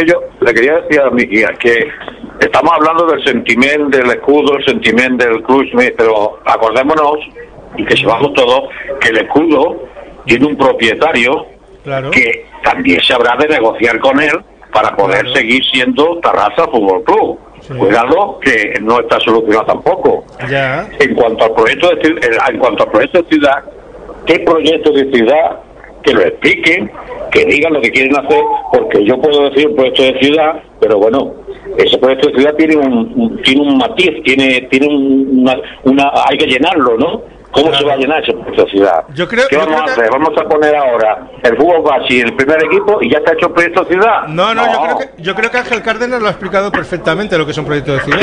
que yo le quería decir a mi guía que estamos hablando del sentimiento del escudo, el sentimiento del club, pero acordémonos, y que sepamos todos, que el escudo tiene un propietario, claro, que también se habrá de negociar con él para poder, claro, seguir siendo Tarrasa Fútbol Club. Sí. Cuidado, que no está solucionado tampoco. Ya. En cuanto al proyecto de ciudad, ¿qué proyecto de ciudad? Que lo expliquen, que digan lo que quieren hacer, porque yo puedo decir un proyecto de ciudad, pero bueno, ese proyecto de ciudad tiene un matiz, tiene una hay que llenarlo, ¿no? ¿Cómo, claro, se va a llenar esa ciudad? ¿Qué vamos a hacer? ¿Vamos a poner ahora el fútbol base en el primer equipo y ya está hecho el proyecto de ciudad? No, yo creo que Ángel Cárdenas lo ha explicado perfectamente lo que es un proyecto de ciudad.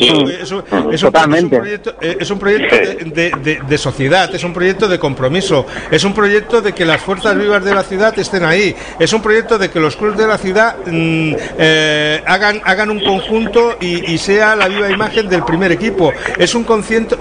Es un proyecto de sociedad, es un proyecto de compromiso, es un proyecto de que las fuerzas vivas de la ciudad estén ahí, es un proyecto de que los clubes de la ciudad hagan un conjunto y sea la viva imagen del primer equipo. Es un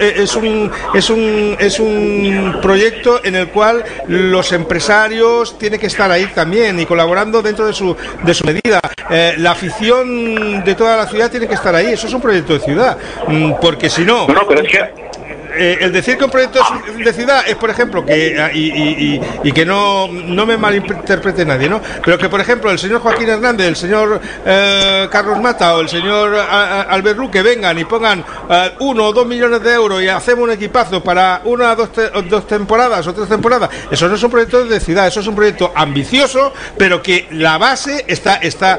proyecto en el cual los empresarios tienen que estar ahí también y colaborando dentro de su medida. La afición de toda la ciudad tiene que estar ahí. Eso es un proyecto de ciudad, porque si no... No, pero es que... el decir que un proyecto de ciudad es, por ejemplo, que y que no me malinterprete nadie, ¿no? Pero que, por ejemplo, el señor Joaquín Hernández, el señor Carlos Mata o el señor Albert Lu, que vengan y pongan 1 o 2 millones de euros y hacemos un equipazo para una o dos temporadas o 3 temporadas, eso no es un proyecto de ciudad, eso es un proyecto ambicioso, pero que la base está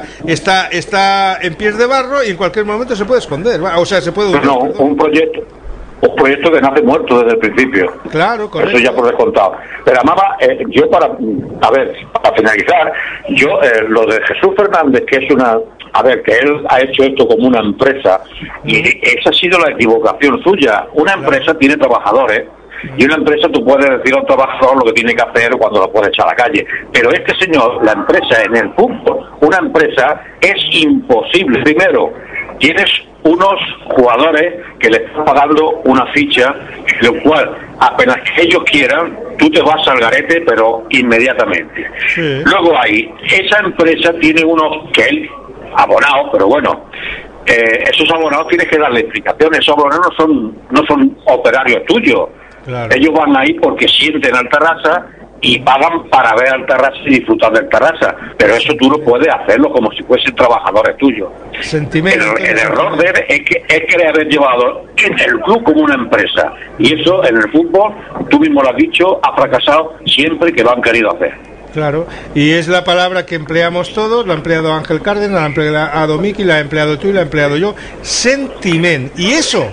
en pies de barro y en cualquier momento se puede esconder, o sea, se puede... No, un proyecto que nace muerto desde el principio. Claro, correcto. Eso ya por descontado. Pero además, yo para finalizar, lo de Jesús Fernández, que es que él ha hecho esto como una empresa, y esa ha sido la equivocación suya. Una empresa tiene trabajadores, y una empresa tú puedes decir a un trabajador lo que tiene que hacer cuando lo puedes echar a la calle. Pero este señor, la empresa en el fútbol, una empresa es imposible. Primero, tienes unos jugadores que le están pagando una ficha, lo cual apenas que ellos quieran, tú te vas al garete, pero inmediatamente. Sí. Luego esa empresa tiene unos que él abonados, pero bueno, esos abonados tienes que darle explicaciones. Esos abonados no son operarios tuyos. Claro. Ellos van ahí porque sienten al Tarrasa y pagan para ver al Tarrasa y disfrutar del Tarrasa, pero eso tú no puedes hacerlo como si fuesen trabajadores tuyos. El error de él es que haber llevado en el club como una empresa, y eso en el fútbol, tú mismo lo has dicho, ha fracasado siempre que lo han querido hacer. Claro, y es la palabra que empleamos todos, la ha empleado Ángel Cárdenas, la ha empleado Miki, la ha empleado tú y la ha empleado yo. Sentiment. Y eso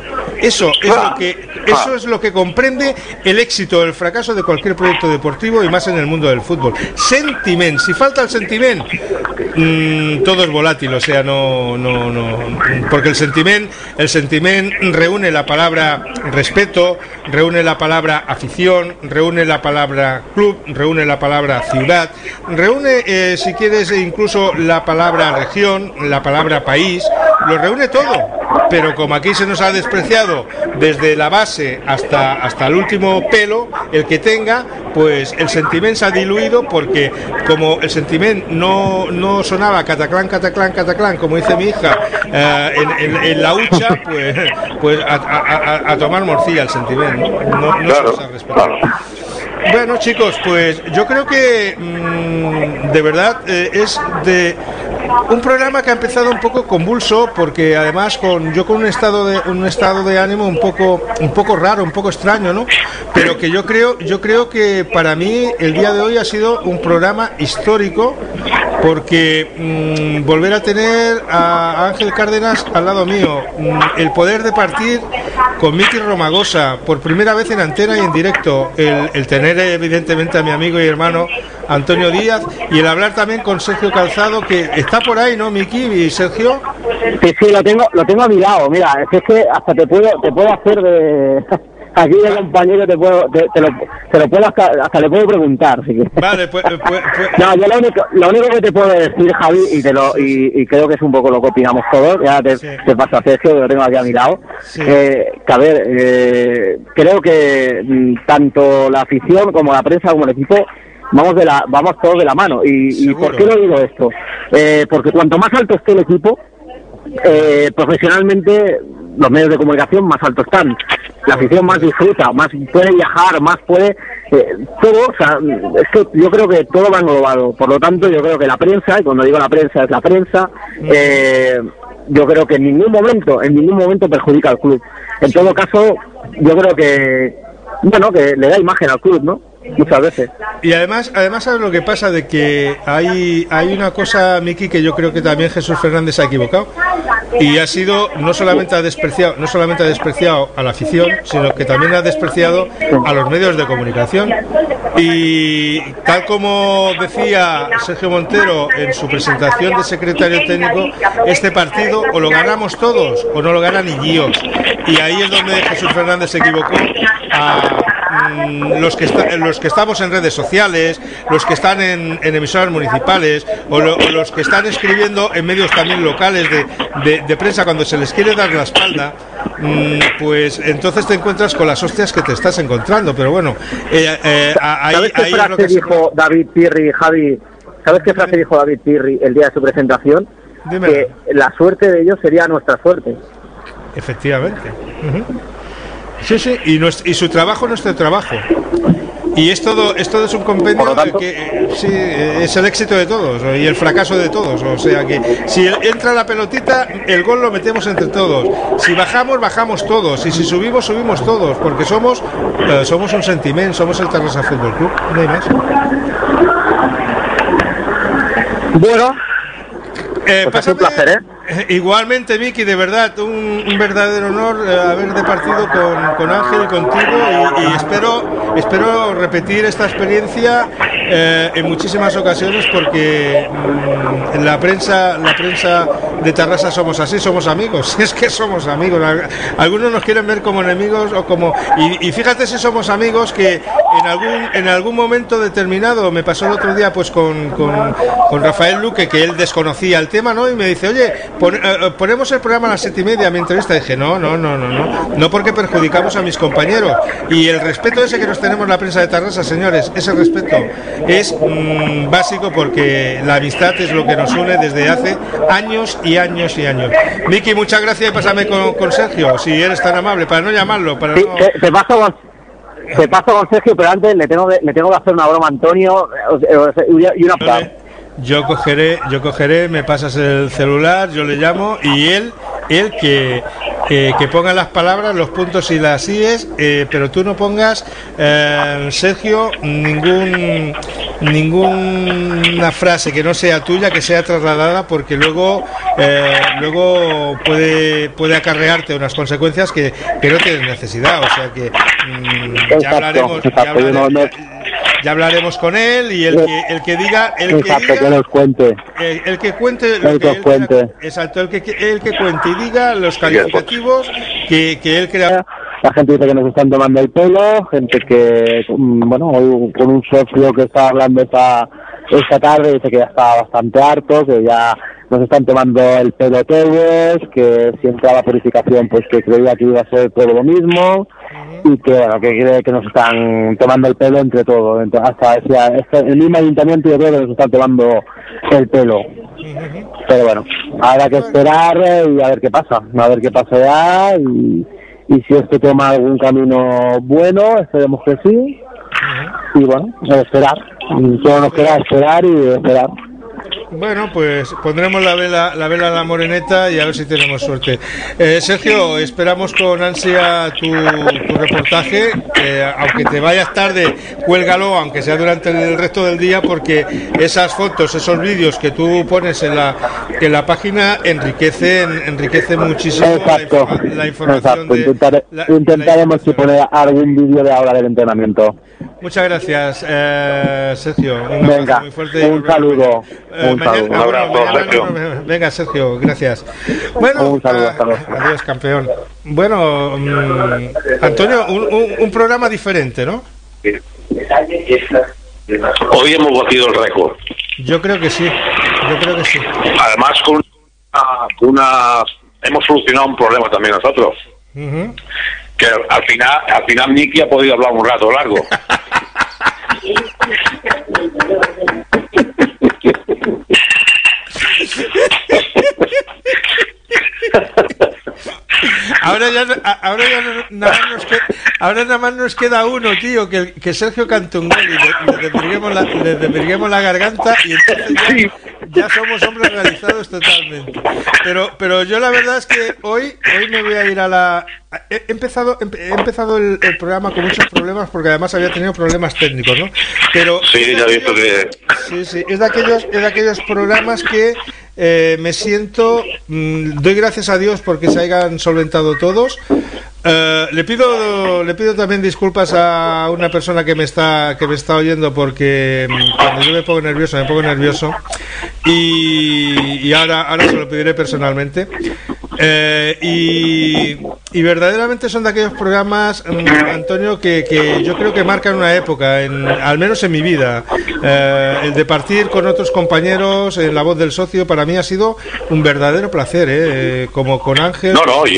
es lo que comprende el éxito o el fracaso de cualquier proyecto deportivo y más en el mundo del fútbol. Sentiment. Si falta el sentiment, todo es volátil, o sea, no, porque el sentiment reúne la palabra respeto, reúne la palabra afición, reúne la palabra club, reúne la palabra ciudad, reúne, si quieres, incluso la palabra región, la palabra país, lo reúne todo. Pero como aquí se nos ha despreciado desde la base hasta el último pelo, el que tenga, pues el sentiment se ha diluido, porque como el sentiment no sonaba cataclán, cataclán, cataclán, como dice mi hija, en la hucha, pues a tomar morcilla el sentiment, no claro, se ha respetado. Claro. Bueno, chicos, pues yo creo que de verdad es de un programa que ha empezado un poco convulso, porque además con un estado de ánimo un poco raro, un poco extraño, ¿no? Pero que yo creo que para mí el día de hoy ha sido un programa histórico, porque volver a tener a Ángel Cárdenas al lado mío, el poder de partir con Miki Romagosa por primera vez en antena y en directo, el tener evidentemente a mi amigo y hermano Antonio Díaz, y el hablar también con Sergio Calzado, que está por ahí, ¿no, Miki y Sergio? Sí, lo tengo a mi lado. Mira, es que hasta te puedo hacer de aquí de compañero, te lo puedo hasta le puedo preguntar, si quieres. Vale, pues no, yo lo único que te puedo decir, Javi, y creo que es un poco lo que opinamos todos, ya te paso a Sergio, que lo tengo aquí a mi lado, sí. Que a ver, creo que tanto la afición como la prensa como el equipo vamos todos de la mano. ¿Y por qué lo digo esto? Porque cuanto más alto esté el equipo, profesionalmente los medios de comunicación más alto están. La afición más disfruta, más puede viajar, más puede... todo, o sea, es que yo creo que todo va englobado. Por lo tanto, yo creo que la prensa, y cuando digo la prensa es la prensa, yo creo que en ningún momento perjudica al club. En todo caso, yo creo que, bueno, que le da imagen al club, ¿no? Muchas veces. Y además sabes lo que pasa, de que hay una cosa, Miki, que yo creo que también Jesús Fernández ha equivocado, y ha sido no solamente ha despreciado a la afición, sino que también ha despreciado a los medios de comunicación. Y tal como decía Sergio Montero en su presentación de secretario técnico, este partido o lo ganamos todos o no lo gana ni Dios. Y ahí es donde Jesús Fernández se equivocó. Los que estamos en redes sociales, los que están en emisoras municipales o los que están escribiendo en medios también locales de prensa, cuando se les quiere dar la espalda, pues entonces te encuentras con las hostias que te estás encontrando. Pero bueno, ¿sabes qué frase dijo David Pirri, Javi? ¿Sabes qué frase dijo David Pirri el día de su presentación? Dímelo. Que la suerte de ellos sería nuestra suerte. Efectivamente. Sí, y su trabajo nuestro trabajo. Y esto es un compendio que sí, es el éxito de todos y el fracaso de todos. O sea que si entra la pelotita, el gol lo metemos entre todos. Si bajamos todos. Y si subimos todos. Porque somos un sentiment, somos el Tarrasa Fútbol Club. No hay más. Bueno, pues es un placer, Igualmente, Miki, de verdad, un verdadero honor haber departido con Ángel y contigo, y espero repetir esta experiencia en muchísimas ocasiones, porque la prensa de Tarrasa somos así, somos amigos. Es que somos amigos. Algunos nos quieren ver como enemigos o como... Y fíjate si somos amigos, que en algún momento determinado me pasó el otro día pues con Rafael Luque, que él desconocía el tema, ¿no? Y me dice, oye, ponemos el programa a las 7:30, mi entrevista. Dije, no, porque perjudicamos a mis compañeros. Y el respeto ese que nos tenemos la prensa de Tarrasa, señores, ese respeto es básico, porque la amistad es lo que nos une desde hace años y años y años. Miki, muchas gracias, y pásame con Sergio, si eres tan amable, para no llamarlo, para sí, no... Te paso con Sergio, pero antes le tengo que hacer una broma a Antonio y una... Vale. Yo cogeré, me pasas el celular, yo le llamo, y él que ponga las palabras, los puntos y las íes, pero tú no pongas, Sergio, ninguna frase que no sea tuya, que sea trasladada, porque luego puede acarrearte unas consecuencias que no tienen necesidad. O sea que ya hablaremos con él, y el que cuente y diga los calificativos que él crea. La gente dice que nos están tomando el pelo, gente que, bueno, hoy con un socio que estaba hablando esta tarde, dice que ya está bastante harto, que ya nos están tomando el pelo todos, que si entraba la purificación pues que creía que iba a ser todo lo mismo, y que bueno, que cree que nos están tomando el pelo entre todos. Entonces, hasta el mismo ayuntamiento, yo creo que nos están tomando el pelo. Pero bueno, habrá que esperar y a ver qué pasa ya, y si esto toma algún camino bueno, esperemos que sí, y bueno, esperar. Solo nos queda esperar y esperar. Bueno, pues pondremos la vela a la moreneta y a ver si tenemos suerte. Sergio, esperamos con ansia tu reportaje. Aunque te vayas tarde, cuélgalo, aunque sea durante el resto del día, porque esas fotos, esos vídeos que tú pones en la página enriquecen muchísimo. Exacto, la información. Exacto. Intentaremos poner algún vídeo de ahora del entrenamiento. Muchas gracias, Sergio. Venga, muy fuerte. Un saludo. Venga, Sergio, gracias. Bueno, un saludo, adiós, campeón. Bueno, Antonio, un programa diferente, ¿no? Hoy hemos batido el récord. Yo creo que sí. Además, hemos solucionado un problema también nosotros. Que al final Miki ha podido hablar un rato largo. Ahora nada más nos queda uno, tío, que Sergio cante un gol y le desvirguemos la garganta y entonces ya somos hombres realizados totalmente. Pero yo la verdad es que hoy me voy a ir a la... He empezado el programa con muchos problemas porque además había tenido problemas técnicos, ¿no? Pero sí, ya he visto que... Sí, es de aquellos programas que me siento... doy gracias a Dios porque se hayan solventado todos. Le pido también disculpas a una persona que me está oyendo porque cuando yo me pongo nervioso y ahora se lo pediré personalmente. Y verdaderamente son de aquellos programas, Antonio, que yo creo que marcan una época, al menos en mi vida. El de partir con otros compañeros en La Voz del Socio para mí ha sido un verdadero placer, como con Ángel.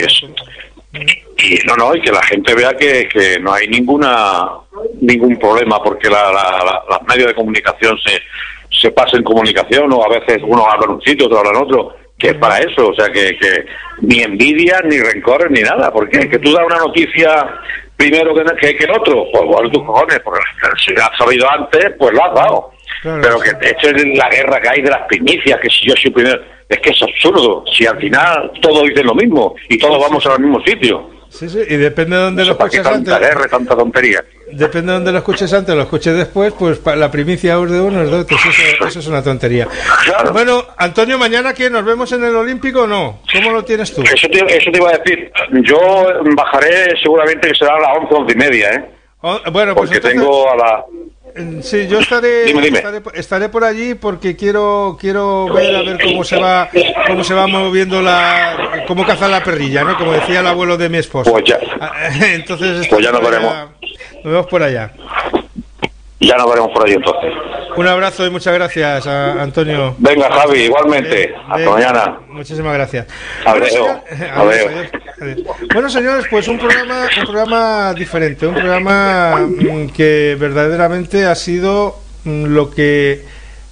Y que la gente vea que no hay ningún problema porque los medios de comunicación se pasan en comunicación, o a veces uno habla en un sitio, otro habla en otro, que es para eso, o sea que ni envidia, ni rencores, ni nada. ¿Por qué? Que tú das una noticia primero que el otro, pues bueno, tus cojones, porque si lo has sabido antes, pues lo has dado. Claro, pero que esto es la guerra que hay de las primicias, que si yo soy primero, es que es absurdo. Si al final todos dicen lo mismo y todos vamos al mismo sitio. Sí, y depende de dónde lo escuches antes. Tanta guerra, tanta tontería. Depende de dónde lo escuches antes, lo escuches después, pues la primicia es de uno, es de otro. Eso es una tontería. Claro. Bueno, Antonio, ¿mañana qué? ¿Nos vemos en el Olímpico o no? ¿Cómo lo tienes tú? Eso te iba a decir. Yo bajaré seguramente que será a las 11:30, ¿eh? Bueno, pues porque entonces... tengo a la... Sí, yo estaré por allí porque quiero ver a ver cómo se va moviendo cómo caza la perrilla, ¿no? Como decía el abuelo de mi esposa. Pues ya. Entonces pues ya nos veremos. Nos vemos por allá. Ya nos veremos por allí entonces. Un abrazo y muchas gracias, Antonio. Venga, Javi, igualmente. Hasta mañana. Muchísimas gracias. Adiós. Bueno, señores, pues un programa diferente, un programa que verdaderamente ha sido lo que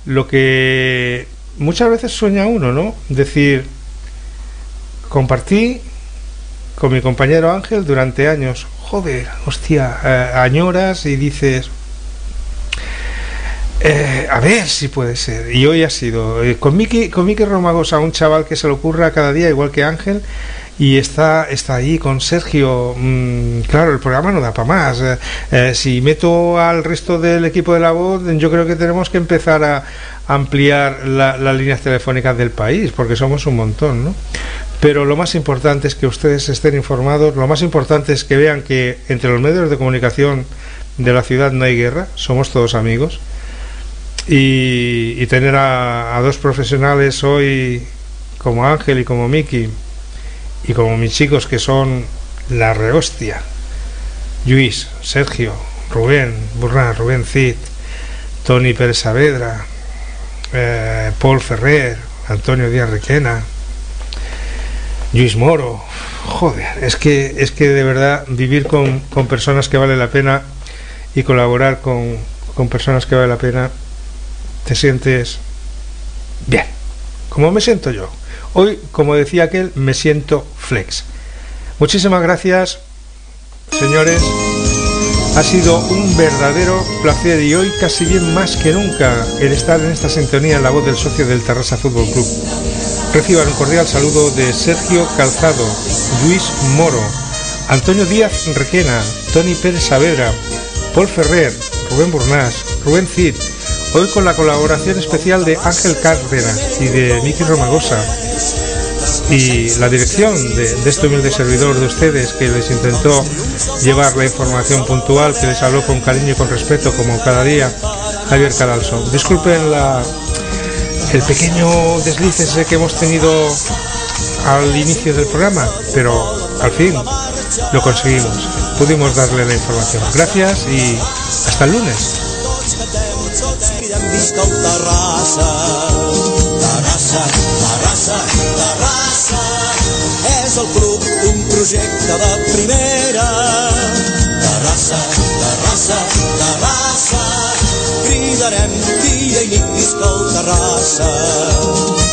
muchas veces sueña uno, ¿no? Decir, compartí con mi compañero Ángel durante años. Joder, hostia, añoras y dices... a ver si puede ser. Y hoy ha sido con Miki Romagosa, un chaval que se le ocurra cada día igual que Ángel, y está ahí con Sergio. Claro, el programa no da para más. Si meto al resto del equipo de La Voz, yo creo que tenemos que empezar a ampliar las líneas telefónicas del país, porque somos un montón, ¿no? Pero lo más importante es que ustedes estén informados, lo más importante es que vean que entre los medios de comunicación de la ciudad no hay guerra, somos todos amigos. Y tener a dos profesionales hoy como Ángel y como Miki y como mis chicos que son la rehostia, Luis, Sergio, Rubén Burnás, Rubén Cid, Toni Pérez Saavedra, Paul Ferrer, Antonio Díaz Requena, Luis Moro. Joder, es que de verdad vivir con personas que vale la pena y colaborar con personas que vale la pena, te sientes bien, como me siento yo hoy. Como decía aquel, me siento flex. Muchísimas gracias, señores, ha sido un verdadero placer, y hoy casi bien más que nunca el estar en esta sintonía en La Voz del Socio del Tarrasa Fútbol Club. Reciban un cordial saludo de Sergio Calzado, Luis Moro, Antonio Díaz Requena, Toni Pérez Saavedra, Paul Ferrer, Rubén Burnás, Rubén Cid, hoy con la colaboración especial de Ángel Cárdenas y de Miki Romagosa, y la dirección de este humilde servidor de ustedes, que les intentó llevar la información puntual, que les habló con cariño y con respeto como cada día, Javier Cadalso. Disculpen el pequeño desliz ese que hemos tenido al inicio del programa, pero al fin lo conseguimos, pudimos darle la información. Gracias y hasta el lunes. És el club, un projecte de primera. Terrassa, Terrassa, Terrassa. i visca el Terrassa.